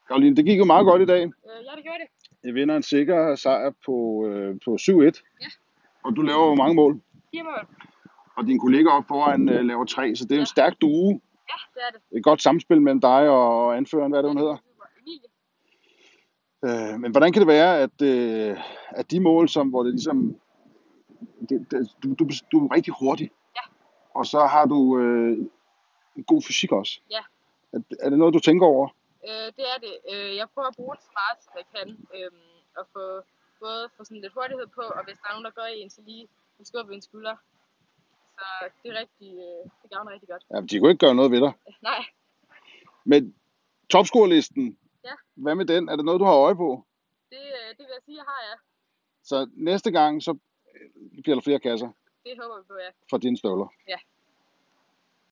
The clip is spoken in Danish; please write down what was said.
Karoline, det gik jo meget godt i dag. Ja, det gjorde det. Jeg vinder en sikker sejr på 7-1. Ja. Og du laver jo mange mål. 4 mål. Og din kollega op foran laver 3, så det er jo en stærk duo. Ja, det er det. Et godt samspil mellem dig og anføreren, hvad er det, hun hedder? Emilie. Men hvordan kan det være, at de mål, hvor det ligesom... Du er rigtig hurtig. Ja. Og så har du en god fysik også. Ja. Er det noget, du tænker over? Det er det. Jeg prøver at bruge det så meget, som jeg kan. Og få sådan lidt hurtighed på, og hvis der er nogen, der går i en, så lige en skub ved en skulder. Så det er rigtig, det gavner rigtig godt. Ja, de kunne ikke gøre noget ved dig. Nej. Men topscorelisten, ja. Hvad med den? Er det noget, du har øje på? Det vil jeg sige, jeg har, ja. Så næste gang, så bliver der flere kasser? Det håber vi på, ja. For dine støvler? Ja.